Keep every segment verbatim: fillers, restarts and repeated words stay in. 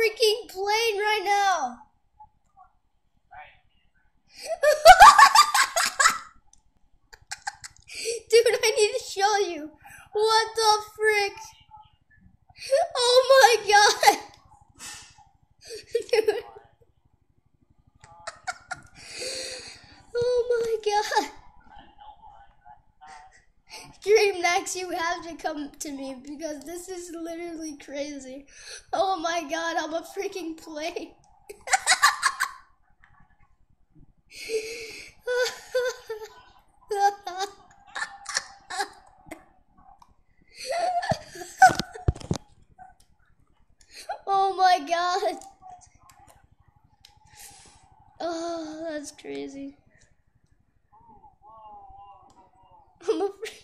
freaking plane right now. Dude, I need to show you. What the frick? Oh my god. Dude. Oh my god. DreamNax, you have to come to me because this is literally crazy. Oh my god, I'm a freaking plane. Oh my god. Oh, that's crazy. I'm a freak.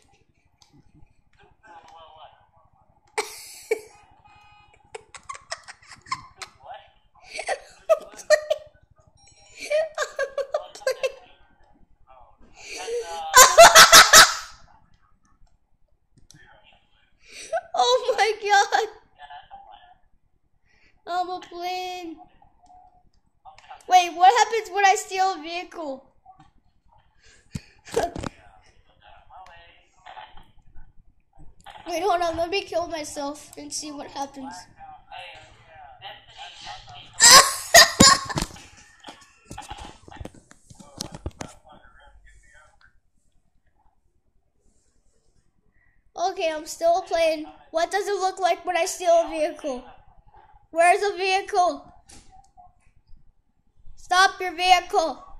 Oh my god! I'm a plane. Wait, what happens when I steal a vehicle? Wait, hold on. Let me kill myself and see what happens. Okay, I'm still playing. What does it look like when I steal a vehicle? Where's the vehicle? Stop your vehicle.